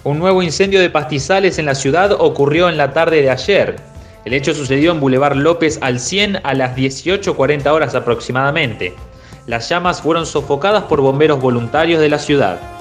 Un nuevo incendio de pastizales en la ciudad ocurrió en la tarde de ayer. El hecho sucedió en Boulevard López al 100 a las 18:40 horas aproximadamente. Las llamas fueron sofocadas por bomberos voluntarios de la ciudad.